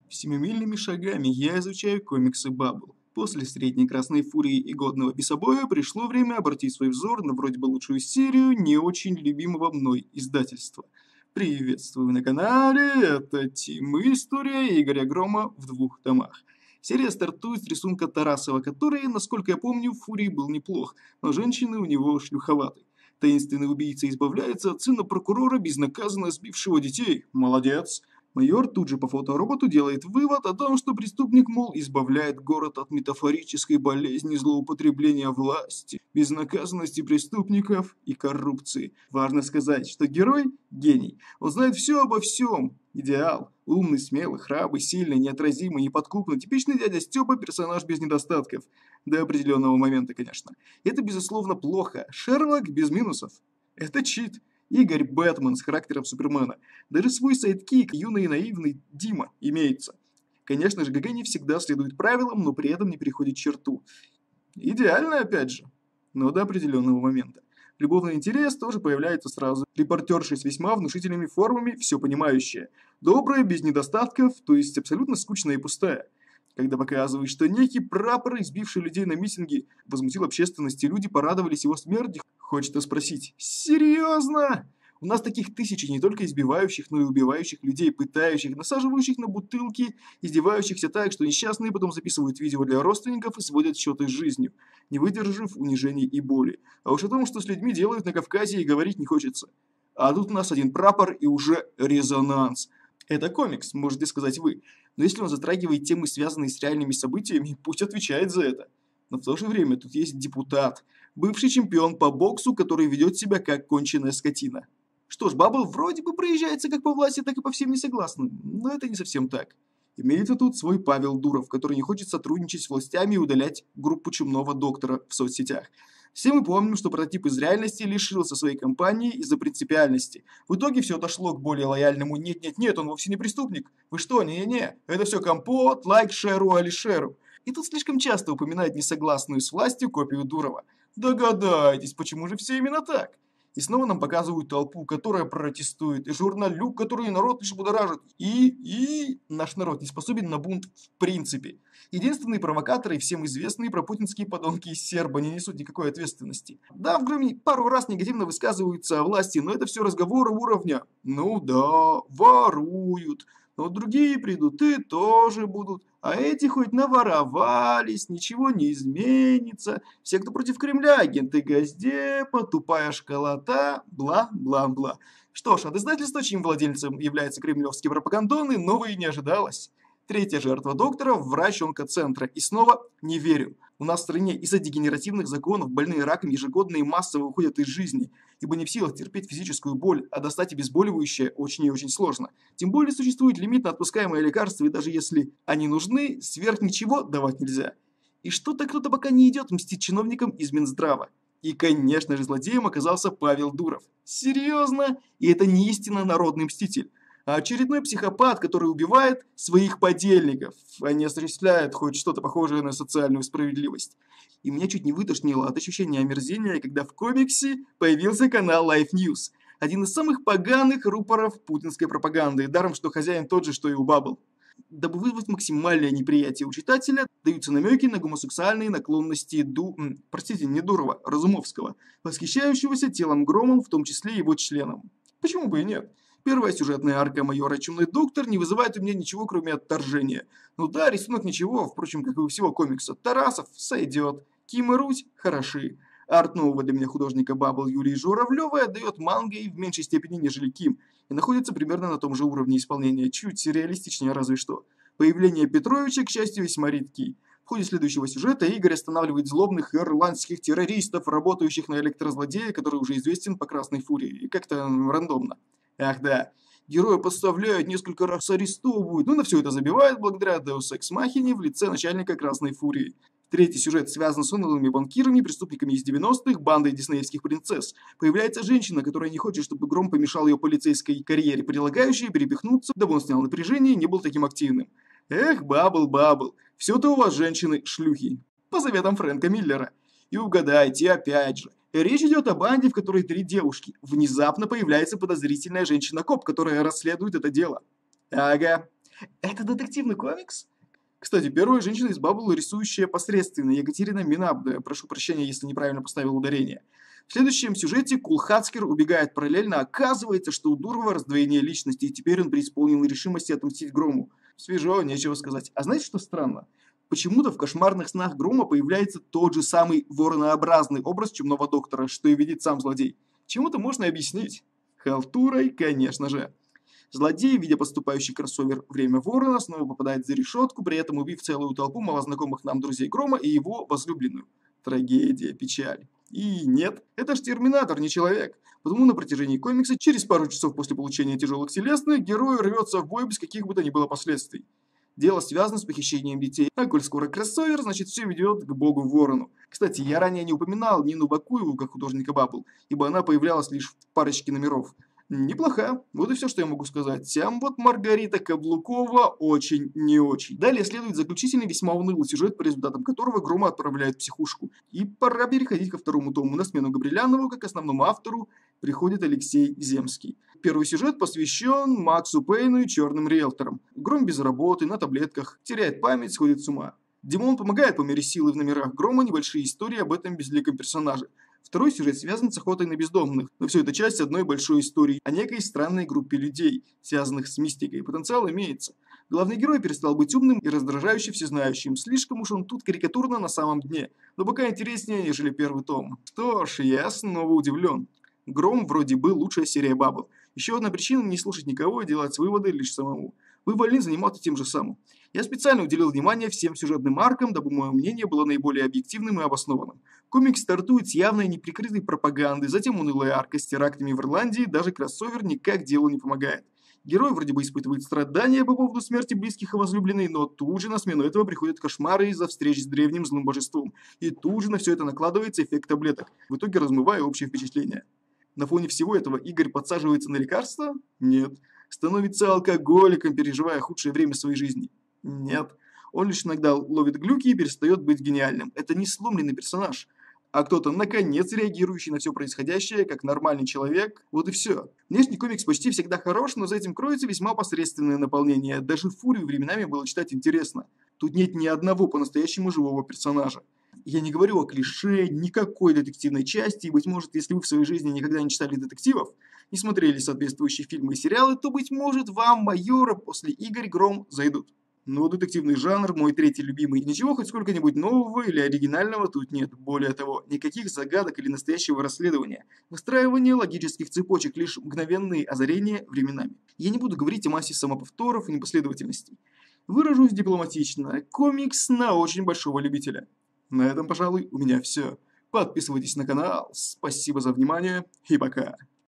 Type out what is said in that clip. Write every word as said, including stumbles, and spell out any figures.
Семимильными шагами я изучаю комиксы Баббл. После «Средней Красной Фурии» и «Годного Бесобоя» пришло время обратить свой взор на вроде бы лучшую серию не очень любимого мной издательства. Приветствую на канале, это Тим и история Игоря Грома в двух томах. Серия стартует с рисунка Тарасова, который, насколько я помню, в Фурии был неплох, но женщины у него шлюховаты. Таинственный убийца избавляется от сына прокурора, безнаказанно сбившего детей. Молодец. Майор тут же по фотороботу делает вывод о том, что преступник, мол, избавляет город от метафорической болезни злоупотребления власти, безнаказанности преступников и коррупции. Важно сказать, что герой – гений. Он знает все обо всем. Идеал. Умный, смелый, храбрый, сильный, неотразимый, неподкупный. Типичный дядя Степа, персонаж без недостатков. До определенного момента, конечно. Это, безусловно, плохо. Шерлок без минусов. Это чит. Игорь Бэтмен с характером Супермена. Даже свой сайдкик, юный и наивный Дима, имеется. Конечно же, ГГ не всегда следует правилам, но при этом не переходит черту. Идеально, опять же, но до определенного момента. Любовный интерес тоже появляется сразу. Репортерши с весьма внушительными формами, все понимающая. Добрая, без недостатков, то есть абсолютно скучная и пустая. Когда показывают, что некий прапор, избивший людей на митинге, возмутил общественность, и люди порадовались его смерти, хочется спросить: серьезно? У нас таких тысячи, не только избивающих, но и убивающих людей, пытающих, насаживающих на бутылки, издевающихся так, что несчастные потом записывают видео для родственников и сводят счеты с жизнью, не выдержав унижений и боли. А уж о том, что с людьми делают на Кавказе, и говорить не хочется. А тут у нас один прапор и уже резонанс. Это комикс, можете сказать вы, но если он затрагивает темы, связанные с реальными событиями, пусть отвечает за это. Но в то же время тут есть депутат, бывший чемпион по боксу, который ведет себя как конченая скотина. Что ж, Баббл вроде бы проезжается как по власти, так и по всем несогласным, но это не совсем так. Имеется тут свой Павел Дуров, который не хочет сотрудничать с властями и удалять группу чумного доктора в соцсетях. Все мы помним, что прототип из реальности лишился своей компании из-за принципиальности. В итоге все отошло к более лояльному «нет-нет-нет, он вовсе не преступник». Вы что, не-не-не, это все компот, лайк, шеру, алишеру. И тут слишком часто упоминают несогласную с властью копию Дурова. Догадайтесь, почему же все именно так? И снова нам показывают толпу, которая протестует, и журналюк, который народ лишь будоражит. И, и наш народ не способен на бунт в принципе. Единственные провокаторы и всем известные пропутинские подонки из Серба не несут никакой ответственности. Да, в Громе пару раз негативно высказываются о власти, но это все разговоры уровня. Ну да, воруют. Но другие придут и тоже будут. А эти хоть наворовались, ничего не изменится. Все, кто против Кремля, агенты Госдепа, тупая школота, бла-бла-бла. Что ж, от издательства, чьим владельцем является кремлевский пропагандон, иного и не ожидалось. Третья жертва доктора – врач онкоцентра. И снова не верю. У нас в стране из-за дегенеративных законов больные раком ежегодно и массово уходят из жизни, ибо не в силах терпеть физическую боль, а достать обезболивающее очень и очень сложно. Тем более существует лимит на отпускаемые лекарства, и даже если они нужны, сверх ничего давать нельзя. И что-то кто-то пока не идет мстить чиновникам из Минздрава. И, конечно же, злодеем оказался Павел Дуров. Серьезно? И это не истинно народный мститель, а очередной психопат, который убивает своих подельников, а не осуществляет хоть что-то похожее на социальную справедливость. И меня чуть не вытошнило от ощущения омерзения, когда в комиксе появился канал Life News, один из самых поганых рупоров путинской пропаганды, даром что хозяин тот же, что и у Баббл. Дабы вызвать максимальное неприятие у читателя, даются намеки на гомосексуальные наклонности Ду... простите, не Дурова, Разумовского, восхищающегося телом Громом, в том числе его членом. Почему бы и нет? Первая сюжетная арка майора Чумный доктор не вызывает у меня ничего, кроме отторжения. Ну да, рисунок ничего, впрочем, как и у всего комикса. Тарасов сойдет, Ким и Руть хороши. Арт нового для меня художника Баббл Юрия Журавлева отдает мангой в меньшей степени, нежели Ким, и находится примерно на том же уровне исполнения, чуть реалистичнее разве что. Появление Петровича, к счастью, весьма редки. В ходе следующего сюжета Игорь останавливает злобных ирландских террористов, работающих на электрозлодея, который уже известен по Красной Фурии, и как-то рандомно. Ах да, героя подставляют, несколько раз арестовывают, но на все это забивают благодаря Deus Ex Machina в лице начальника Красной Фурии. Третий сюжет связан с унылыми банкирами, преступниками из девяностых, бандой диснеевских принцесс. Появляется женщина, которая не хочет, чтобы Гром помешал ее полицейской карьере, предлагающая перепихнуться, дабы он снял напряжение и не был таким активным. Эх, Баббл, Баббл, все-то у вас женщины шлюхи. По заветам Фрэнка Миллера. И угадайте, опять же, речь идет о банде, в которой три девушки. Внезапно появляется подозрительная женщина-коп, которая расследует это дело. Ага. Это детективный комикс? Кстати, первая женщина из Баббл, рисующая посредственно, Екатерина Минабда. Прошу прощения, если неправильно поставил ударение. В следующем сюжете Кулхацкер убегает параллельно. Оказывается, что у Дурова раздвоение личности, и теперь он преисполнил решимости отомстить Грому. Свежо, нечего сказать. А знаете, что странно? Почему-то в кошмарных снах Грома появляется тот же самый воронообразный образ Чумного Доктора, что и видит сам злодей. Чему-то можно объяснить. Халтурой, конечно же. Злодей, видя поступающий кроссовер «Время Ворона», снова попадает за решетку, при этом убив целую толпу малознакомых нам друзей Грома и его возлюбленную. Трагедия, печаль. И нет, это ж Терминатор, не человек. Потому на протяжении комикса, через пару часов после получения тяжелых телесных, герой рвется в бой без каких бы то ни было последствий. Дело связано с похищением детей, а коль скоро кроссовер, значит все ведет к богу Ворону. Кстати, я ранее не упоминал Нину Бакуеву как художника Баббл, ибо она появлялась лишь в парочке номеров. Неплохо. Вот и все, что я могу сказать. Там вот Маргарита Каблукова очень не очень. Далее следует заключительный весьма унылый сюжет, по результатам которого Грома отправляют в психушку. И пора переходить ко второму тому. На смену Габрилянову, как основному автору, приходит Алексей Земский. Первый сюжет посвящен Максу Пейну и черным риэлторам. Гром без работы, на таблетках, теряет память, сходит с ума. Димон помогает по мере силы в номерах Грома небольшие истории об этом безликом персонаже. Второй сюжет связан с охотой на бездомных, но все это часть одной большой истории о некой странной группе людей, связанных с мистикой. Потенциал имеется. Главный герой перестал быть умным и раздражающе всезнающим, слишком уж он тут карикатурно на самом дне, но пока интереснее, нежели первый том. Что ж, я снова удивлен. Гром вроде бы лучшая серия Баббл. Еще одна причина не слушать никого и делать выводы лишь самому. Вы вольны заниматься тем же самым. Я специально уделил внимание всем сюжетным аркам, дабы мое мнение было наиболее объективным и обоснованным. Комикс стартует с явной неприкрытой пропаганды, затем унылая арка с терактами в Ирландии, даже кроссовер никак делу не помогает. Герой вроде бы испытывает страдания по поводу смерти близких и возлюбленной, но тут же на смену этого приходят кошмары из-за встречи с древним злым божеством. И тут же на все это накладывается эффект таблеток, в итоге размывая общее впечатление. На фоне всего этого Игорь подсаживается на лекарства? Нет. Становится алкоголиком, переживая худшее время своей жизни? Нет. Он лишь иногда ловит глюки и перестает быть гениальным. Это не сломленный персонаж, а кто-то, наконец, реагирующий на все происходящее, как нормальный человек. Вот и все. Внешний комикс почти всегда хорош, но за этим кроется весьма посредственное наполнение. Даже Фурию временами было читать интересно. Тут нет ни одного по-настоящему живого персонажа. Я не говорю о клише, никакой детективной части, и, быть может, если вы в своей жизни никогда не читали детективов, не смотрели соответствующие фильмы и сериалы, то, быть может, вам «Майора» после «Игорь Гром» зайдут. Но детективный жанр мой третий любимый. Ничего хоть сколько-нибудь нового или оригинального тут нет. Более того, никаких загадок или настоящего расследования. Выстраивание логических цепочек, лишь мгновенные озарения временами. Я не буду говорить о массе самоповторов и непоследовательностей. Выражусь дипломатично. Комикс на очень большого любителя. На этом, пожалуй, у меня все. Подписывайтесь на канал. Спасибо за внимание и пока.